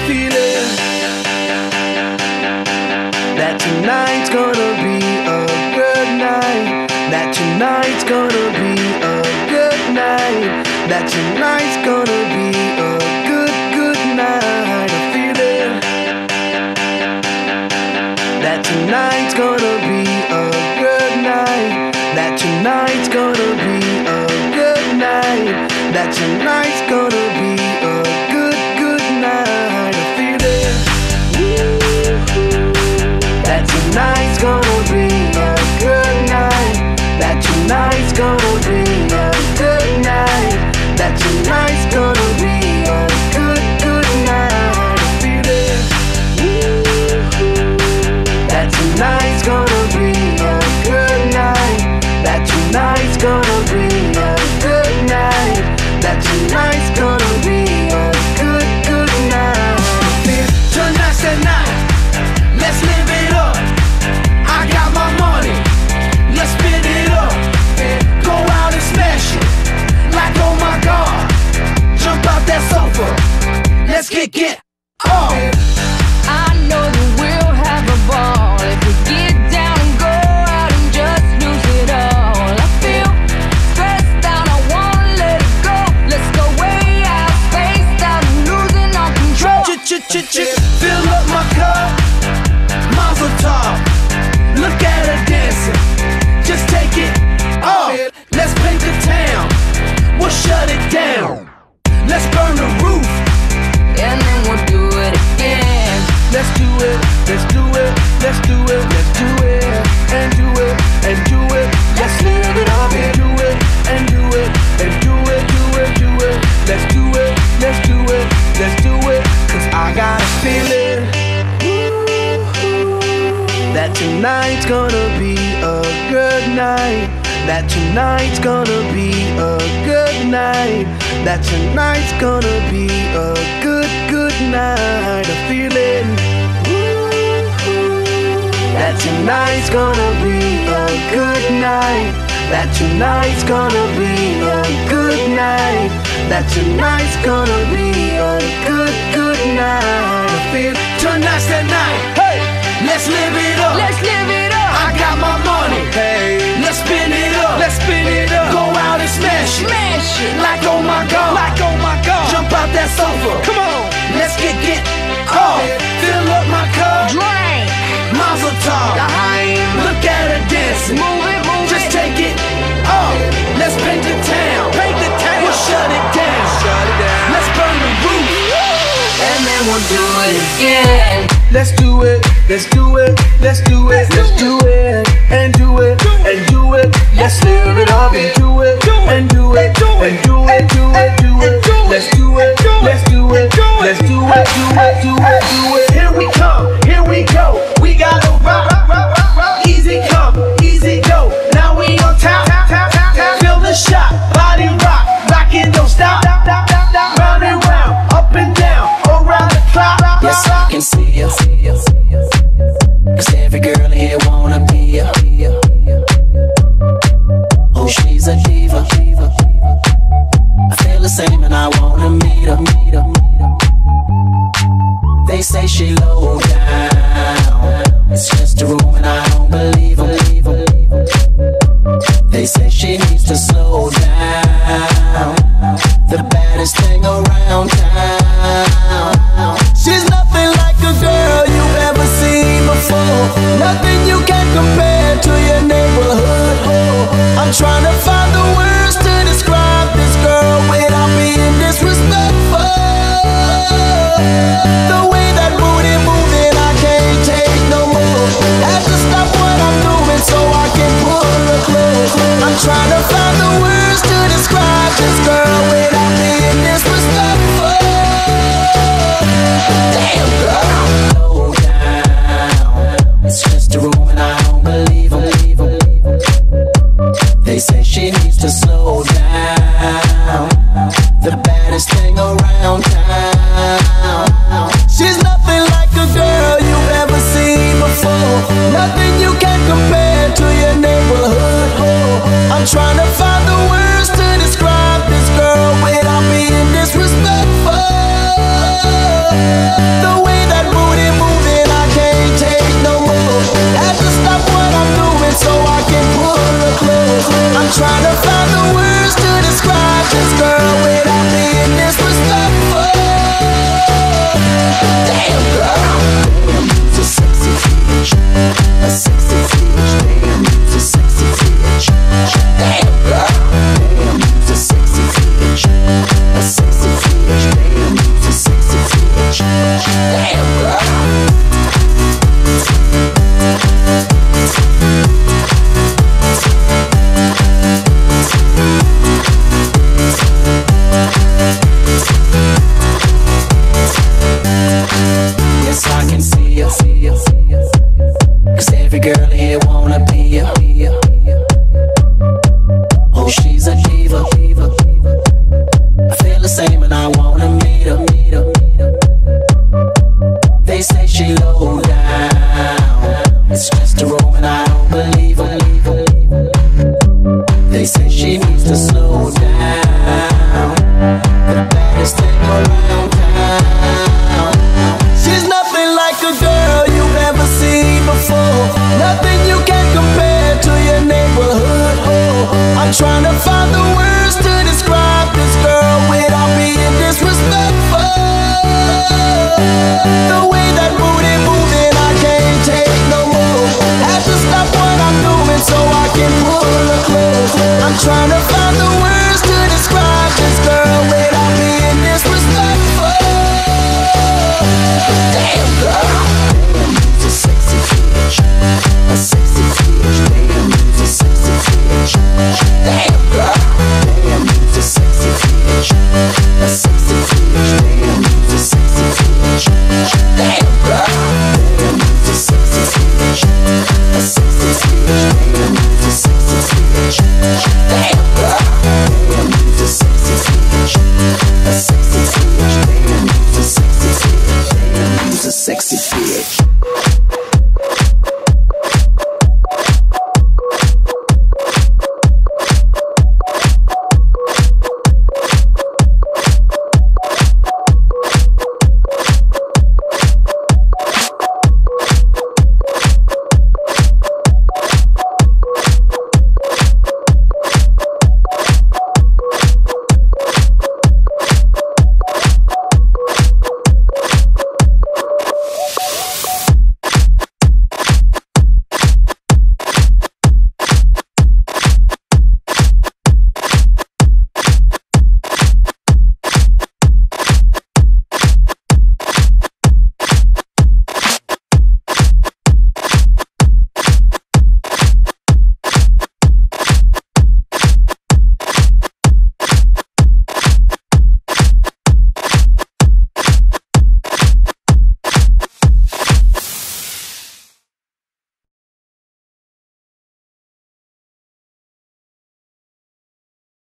feeling that tonight's gonna be a good night. That tonight's gonna be a good night. That tonight's gonna be a good night. A feeling that tonight's gonna be a good night. That tonight's gonna be a good night. That tonight's gonna be a good night. A feeling that tonight's gonna be a good night. That tonight's gonna be a good night. That tonight's gonna be a good night. A feeling that tonight's gonna be a good night. That tonight's gonna be a good night. That tonight's gonna be a good night. Tonight's the night. Let's live it up. I got my money. Let's spin it up. Go out and smash it. Like oh my God. Jump out that sofa. Let's get off. I know that we'll have a ball if we get down and go out and just lose it all. I feel stressed out, I wanna let it go. Let's go way out, spaced out, and losing all control. Fill up my cup, Mazel tov. Look at her dancing, just take it off. Let's paint the town, we'll shut it down. Let's burn the roof, And then we'll do it again. let's do it, let's do it, let's do it, let's do it, and do it, and do it. Let's live it up and do it, and do it, and do it, do it, do it. Let's do it, let's do it, let's do it. Cause I got a feeling that tonight's gonna be a good night. That tonight's gonna be a good night. That tonight's gonna be a good night. A feeling that tonight's gonna be a good night. That tonight's gonna be a good night. That tonight's gonna be a good night. I feel tonight's the night. Hey, let's live it up. Let's live it up. I got my money. Hey, let's spin it up. Let's spin it up. Go out and smash it. Smash it. Like oh my God. Like oh my God. Jump out that sofa. Come on. Let's get off. Fill up my cup. Drink. Mazel tov. Look at her dancing. Move it, move Just it. take it off. Let's paint the town. Paint the town. We'll shut it down. Shut it down. Let's burn the roof. And then we'll do it again. Let's do it. Let's do it. Let's do it. Let's do it. And do it. And do it. Let's live it up and do it. And do it. And do it. Do it. Do it. Let's do it. Let's do it. Let's do it. Do it. Do it. Do it. Here we come. Here we go. We gotta rock. Easy come. Easy go. Now we on top. Feel the shot. Body rock. Rockin', don't stop. Round and round. Up and down. Around the clock. Yes, I can see you. Cause every girl here wanna be ya. Oh, she's a diva. I feel the same and I wanna meet her. They say she low down. It's just a room and I don't believe 'em. They say she needs to slow down. The baddest thing around town. She's nothing like a girl you've ever seen before. Nothing you can compare to your neighborhood. I'm trying to find the words to describe this girl without being disrespectful. The way that booty moves Yes, I can see you. 'Cause every girl here wanna be you. Oh, she's a diva. I feel the same and I wanna meet her. They say she low down, it's just a room and I don't believe her. They say she needs to slow down, the baddest thing around town. She's nothing like a girl you've ever seen before, nothing you can compare to your neighborhood. Oh, I'm trying to find the words to describe this girl without being disrespectful. The way that booty moving, I can't take no more. Have to stop what I'm doing so I can pull her close. I'm trying to find the words to describe this girl without being disrespectful. Damn girl, damn, you's a sexy bitch, a sexy bitch. Damn, you's a sexy bitch. Damn girl, damn, you's a sexy bitch, a sexy bitch. Damn, you's a sexy bitch. Damn girl, damn, you's a sexy bitch, a sexy bitch. Damn, you's a sexy bitch. Damn girl, damn, you's a sexy bitch, a sexy bitch. Damn, you's a sexy bitch. Damn, you's a sexy bitch.